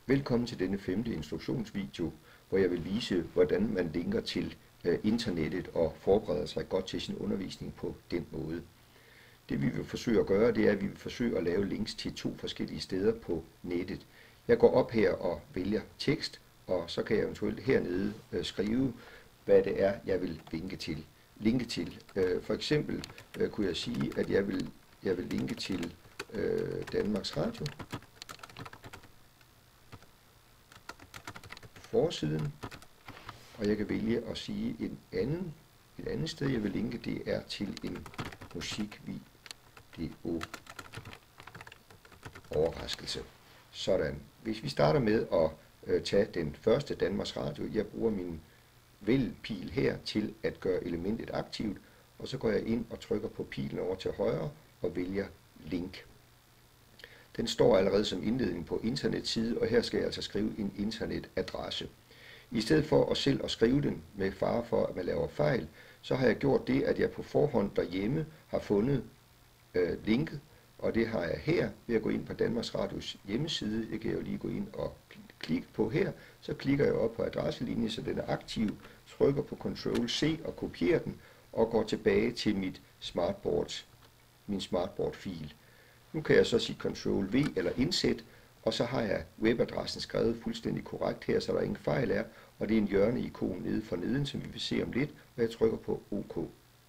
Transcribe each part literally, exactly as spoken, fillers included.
Velkommen til denne femte instruktionsvideo, hvor jeg vil vise, hvordan man linker til øh, internettet og forbereder sig godt til sin undervisning på den måde. Det vi vil forsøge at gøre, det er, at vi vil forsøge at lave links til to forskellige steder på nettet. Jeg går op her og vælger tekst, og så kan jeg eventuelt hernede øh, skrive, hvad det er, jeg vil linke til. Linke til. Øh, for eksempel øh, kunne jeg sige, at jeg vil, jeg vil linke til øh, Danmarks Radio. Forsiden, og jeg kan vælge at sige en anden, et andet sted, jeg vil linke, det er til en musikvideo overraskelse. Sådan. Hvis vi starter med at øh, tage den første Danmarks Radio, jeg bruger min vælg-pil her til at gøre elementet aktivt, og så går jeg ind og trykker på pilen over til højre og vælger link. Den står allerede som indledning på internetside, og her skal jeg altså skrive en internetadresse. I stedet for at selv at skrive den med fare for, at man laver fejl, så har jeg gjort det, at jeg på forhånd derhjemme har fundet øh, linket, og det har jeg her ved at gå ind på Danmarks Radios hjemmeside. Jeg kan jo lige gå ind og klikke på her, så klikker jeg op på adresselinjen, så den er aktiv, trykker på control C og kopierer den, og går tilbage til mit smartboard, min smartboard-fil. Nu kan jeg så sige control V eller indsæt, og så har jeg webadressen skrevet fuldstændig korrekt her, så der ingen fejl er, og det er en hjørneikon nede for neden, som vi vil se om lidt, og jeg trykker på OK.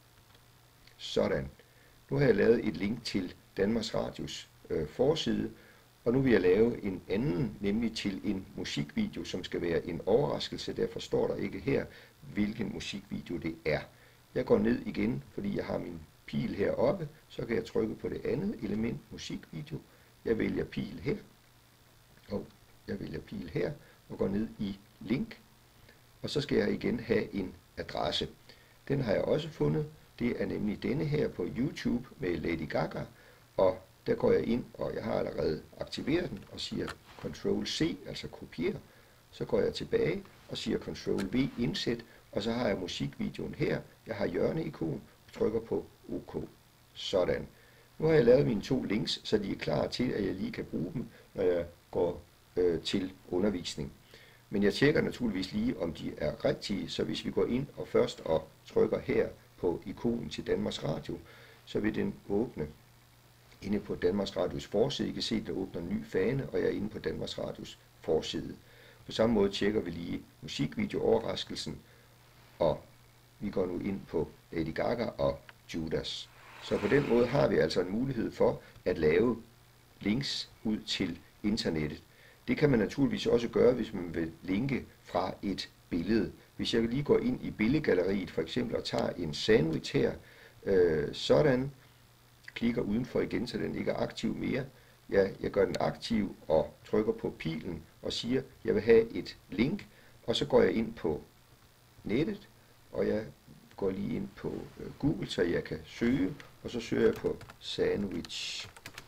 Sådan. Nu har jeg lavet et link til Danmarks Radios øh, forside, og nu vil jeg lave en anden, nemlig til en musikvideo, som skal være en overraskelse. Derfor står der ikke her, hvilken musikvideo det er. Jeg går ned igen, fordi jeg har min pil heroppe, så kan jeg trykke på det andet element, musikvideo. Jeg vælger pil her, og jeg vælger pil her, og går ned i link, og så skal jeg igen have en adresse. Den har jeg også fundet. Det er nemlig denne her på YouTube med Lady Gaga, og der går jeg ind, og jeg har allerede aktiveret den, og siger control C, altså kopier. Så går jeg tilbage og siger control V, indsæt, og så har jeg musikvideoen her. Jeg har hjørneikon, og trykker på OK. Sådan. Nu har jeg lavet mine to links, så de er klar til, at jeg lige kan bruge dem, når jeg går øh, til undervisning. Men jeg tjekker naturligvis lige, om de er rigtige, så hvis vi går ind og først og trykker her på ikonen til Danmarks Radio, så vil den åbne inde på Danmarks Radios forside. I kan se, at der åbner en ny fane, og jeg er inde på Danmarks Radios forside. På samme måde tjekker vi lige musikvideo-overraskelsen, og vi går nu ind på Lady Gaga og Judas. Så på den måde har vi altså en mulighed for at lave links ud til internettet. Det kan man naturligvis også gøre, hvis man vil linke fra et billede. Hvis jeg lige går ind i billedgalleriet for eksempel og tager en sandwich her, øh, sådan, klikker udenfor igen, så den ikke er aktiv mere. Ja, jeg gør den aktiv og trykker på pilen og siger, at jeg vil have et link, og så går jeg ind på nettet, og jeg går lige ind på Google, så jeg kan søge, og så søger jeg på sandwich.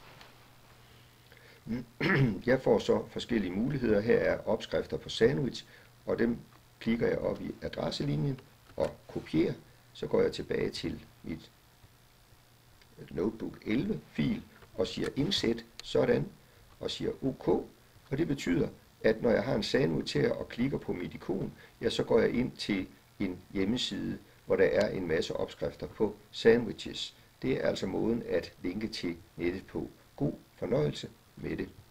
Jeg får så forskellige muligheder. Her er opskrifter på sandwich, og dem klikker jeg op i adresselinjen og kopierer. Så går jeg tilbage til mit Notebook elleve fil og siger indsæt, sådan, og siger OK. Og det betyder, at når jeg har en sandwich her og klikker på mit ikon, ja, så går jeg ind til en hjemmeside, hvor der er en masse opskrifter på sandwiches. Det er altså måden at linke til nettet på. God fornøjelse med det.